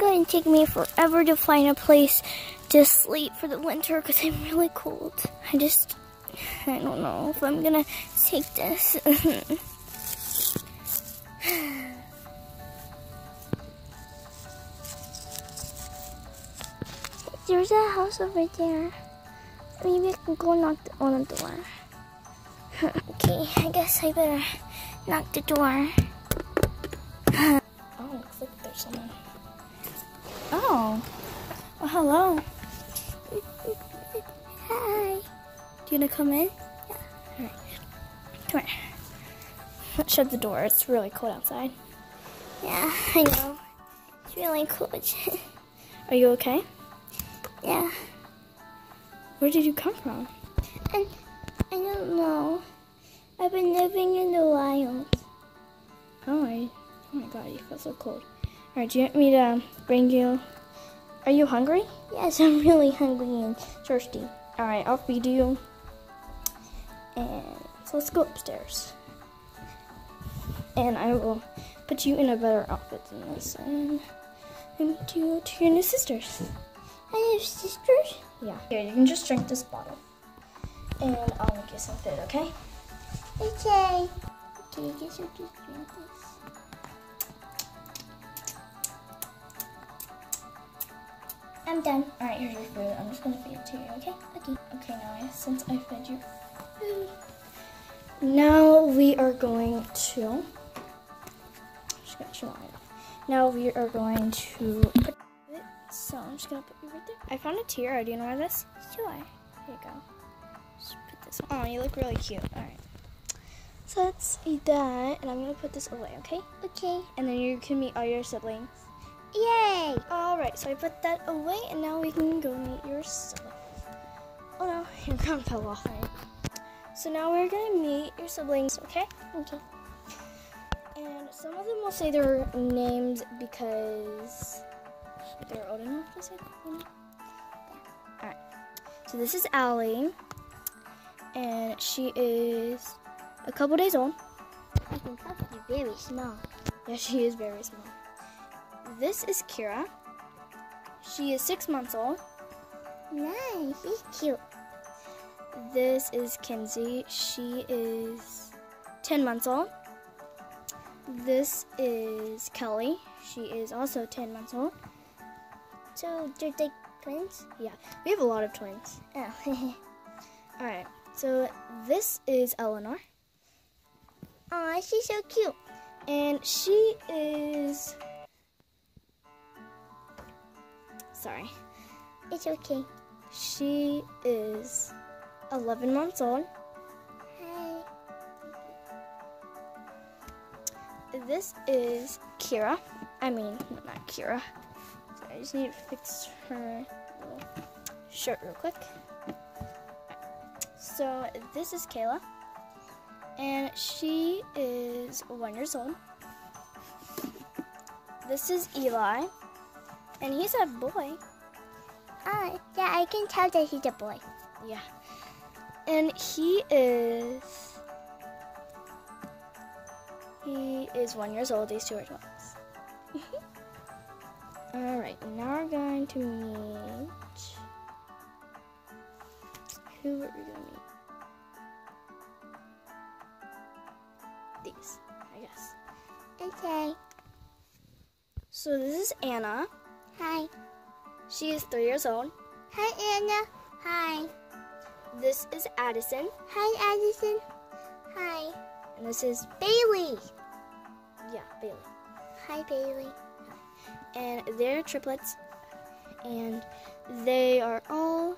gonna take me forever to find a place to sleep for the winter because I'm really cold. I don't know if I'm gonna take this. There's a house over there. Maybe I can go knock on the door. Okay, I guess I better knock the door. Oh, looks like there's someone. Oh, hello. Hi. Do you want to come in? Yeah. All right. Come here. Let's shut the door. It's really cold outside. Yeah, I know. It's really cold. Are you okay? Yeah. Where did you come from? I don't know. I've been living in the wild. Oh my God, you feel so cold. All right, do you want me to bring you? Are you hungry? Yes, I'm really hungry and thirsty. All right, I'll feed you. And so let's go upstairs. And I will put you in a better outfit than this. And meet you to your new sisters. I have sisters? Yeah. Here, you can just drink this bottle. And I'll make you some food, okay? Okay. Okay, I guess I'll just drink this. I'm done. Alright, here's your food. I'm just gonna feed it to you, okay? Okay, now since I fed your food. Now we are going to... I'm just gonna chill out. Now we are going to put it, so I'm just gonna put you right there. I found a tiara. Do you know where this? Sure. Here you go. Just put this on. Oh, you look really cute. Alright. So let's eat that, and I'm gonna put this away, okay? Okay. And then you can meet all your siblings. Yay! Alright, so I put that away, and now we can go meet your siblings. Oh no, your crown fell off. Right? So now we're gonna meet your siblings, okay? Okay. And some of them will say their names because they're old enough to say that. Alright. So this is Allie, and she is a couple days old. I can tell she's very small. Yeah, she is very small. This is Kira. She is 6 months old. Nice, she's cute. This is Kinsey. She is 10 months old. This is Kelly. She is also 10 months old. So, they're like twins? Yeah, we have a lot of twins. Oh. Alright, so this is Eleanor. Aw, she's so cute. And she is... Sorry. It's okay. She is 11 months old. Hi. This is Kira. I mean, not Kira. Sorry, I just need to fix her little shirt real quick. So this is Kayla. And she is 1 year old. This is Eli. And he's a boy. Yeah, I can tell that he's a boy. Yeah. And he is 1 year old. These two are twins. Alright, now we're going to meet... Who are we going to meet? These, I guess. Okay. So this is Anna. Hi. She is 3 years old. Hi, Anna. Hi. This is Addison. Hi, Addison. Hi. And this is Bailey. Yeah, Bailey. Hi, Bailey. And they're triplets. And they are all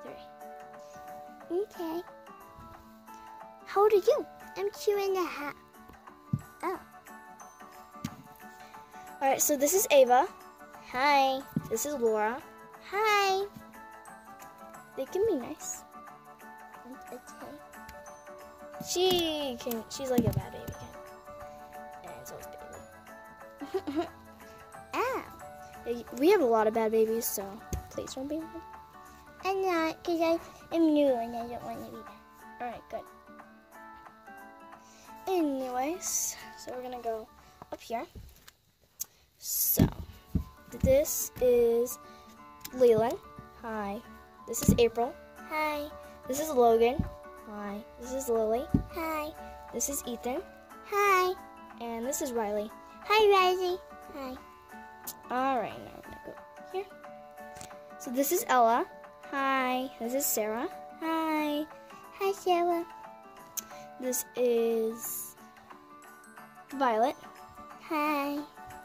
3. Okay. How old are you? I'm 2.5. Oh. Alright, so this is Ava. Hi. This is Laura. Hi. They can be nice. Okay. She's like a bad baby kid. And so is Bailey. We have a lot of bad babies, so please don't be mad. I'm not, because I'm new and I don't want to be bad. Alright, good. Anyways, so we're going to go up here. So, This is Leland. Hi. This is April. Hi. This is Logan. Hi. This is Lily. Hi. This is Ethan. Hi. And this is Riley. Hi, Riley. Hi. Alright, now we're gonna go here. So this is Ella. Hi. This is Sarah. Hi. Hi, Sarah. This is Violet. Hi.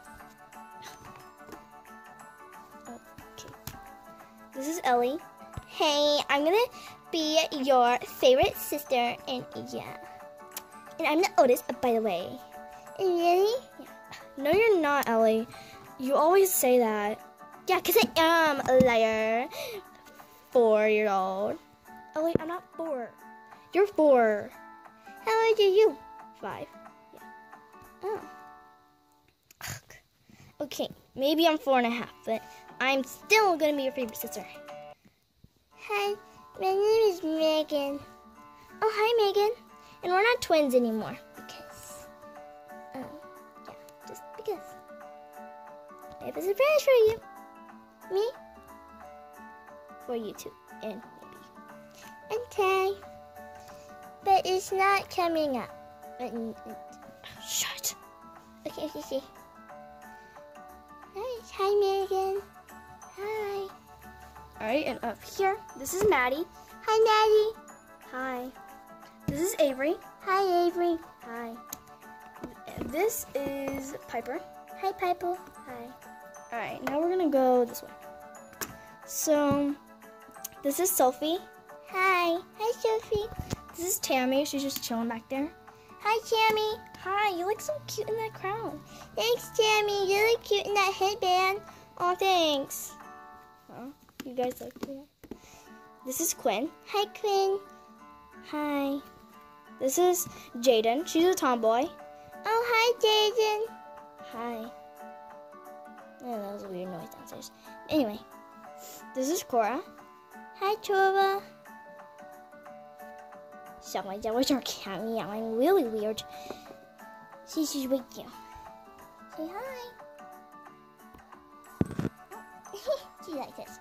Okay. This is Ellie. Hey, I'm gonna be your favorite sister, and yeah. And I'm the oldest, by the way. Really? Yeah. No, you're not, Ellie. You always say that. Yeah, because I am a liar. 4-year-old. Ellie, I'm not 4. You're 4. How old are you? 5. Yeah. Oh. Ugh. Okay, maybe I'm 4.5, but I'm still gonna be your favorite sister. Hi, my name is Megan. Oh, hi, Megan. And we're not twins anymore because, yeah, just because. I have a surprise for you. Me? For you too, and maybe. Okay. But it's not coming up. Shut. Okay. Hi, Megan. Hi. Alright, and up here, this is Maddie. Hi, Maddie. Hi. This is Avery. Hi, Avery. Hi. And this is Piper. Hi, Piper. Hi. Alright, now we're gonna go this way. So, this is Sophie. Hi. Hi, Sophie. This is Tammy. She's just chilling back there. Hi, Tammy. Hi, you look so cute in that crown. Thanks, Tammy. You look cute in that headband. Oh, thanks. Huh? You guys like that? This is Quinn. Hi, Quinn. Hi. This is Jaden. She's a tomboy. Oh, hi, Jaden. Hi. Oh, that was a weird noise downstairs. Anyway, this is Cora. Hi, Cora. 小玩家为什么看你啊 I'm really weird. She's with you. Say hi. She likes this.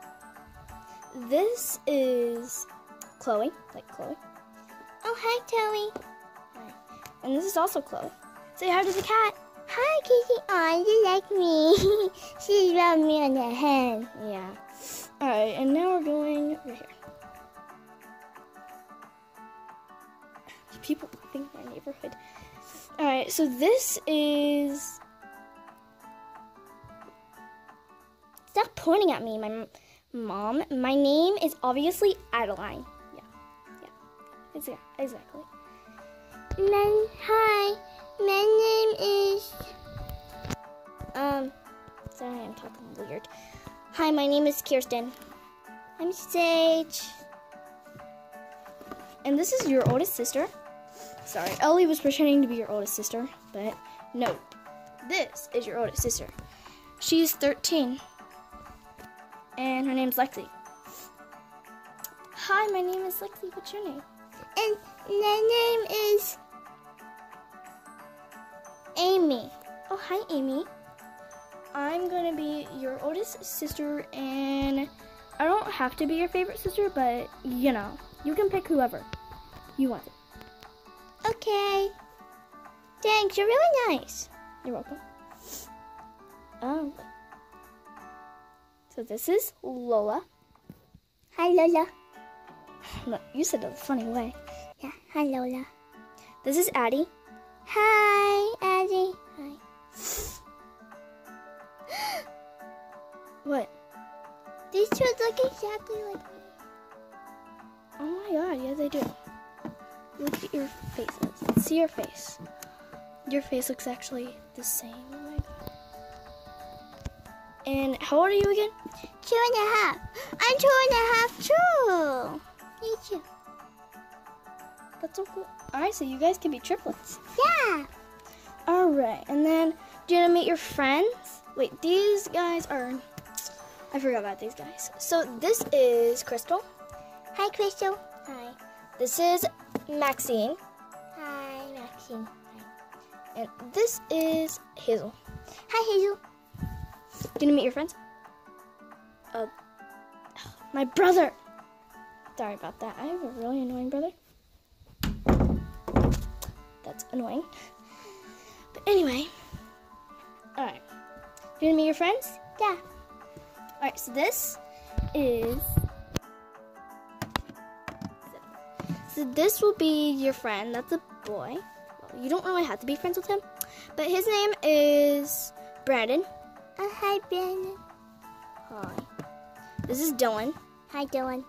This is Chloe, like Chloe. Oh, hi, Chloe. Hi. And this is also Chloe. Say hi to the cat. Hi, Kitty. Oh, you like me. She rubbed me on the head. Yeah. All right, and now we're going over here. People think my neighborhood. All right, so this is. Stop pointing at me, my mom. My name is obviously Adeline. Yeah, exactly. Hi, my name is. Sorry, I'm talking weird. Hi, my name is Kirsten. I'm Sage. And this is your oldest sister. Sorry, Ellie was pretending to be your oldest sister, but no, this is your oldest sister. She's 13, and her name's Lexi. Hi, my name is Lexi. What's your name? And my name is Amy. Oh, hi, Amy. I'm gonna be your oldest sister, and I don't have to be your favorite sister, but you know, you can pick whoever you want. Okay. Thanks, you're really nice. You're welcome. Oh. So this is Lola. Hi, Lola. No, you said it a funny way. Yeah, hi, Lola. This is Addie. Hi, Addie. Hi. What? These two look exactly like me. Oh my god, yeah, they do. Look at your faces. Let's see your face. Your face looks actually the same. Oh my god. And how old are you again? 2.5. I'm 2.5 too. Me too. That's so cool. Alright, so you guys can be triplets. Yeah. Alright, and then do you want to meet your friends? Wait, these guys are... I forgot about these guys. So this is Crystal. Hi, Crystal. Hi. This is Maxine. Hi, Maxine. Hi. And this is Hazel. Hi, Hazel. Gonna meet your friends? My brother. Sorry about that. I have a really annoying brother. That's annoying. But anyway. Alright. You gonna meet your friends? Yeah. Alright, so this is... So this will be your friend. That's a boy. Well, you don't really have to be friends with him. But his name is Brandon. Hi, Brandon. Hi. This is Dylan. Hi, Dylan.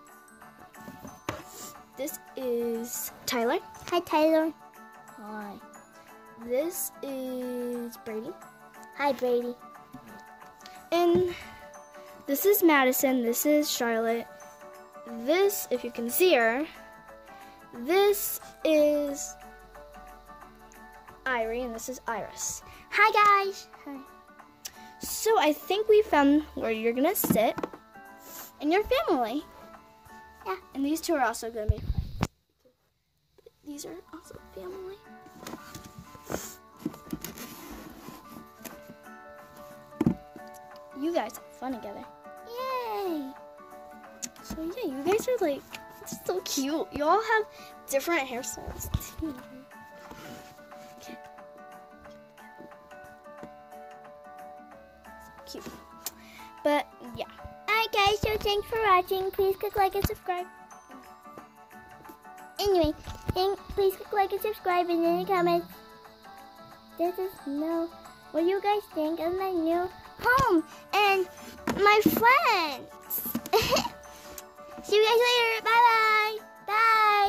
This is Tyler. Hi, Tyler. Hi. This is Brady. Hi, Brady. And this is Madison. This is Charlotte. This, if you can see her, this is Irie, and this is Iris. Hi, guys. Hi. So I think we found where you're gonna sit and your family. Yeah. And these two are also gonna be. These are also family. You guys have fun together. Yay! So yeah, you guys are like so cute. You all have different hairstyles too. Okay. So cute. But yeah. Alright guys, so thanks for watching. Please click like and subscribe. Anyway, please click like and subscribe and in the comments. Let us know what you guys think of my new home and my friends. See you guys later. Bye bye.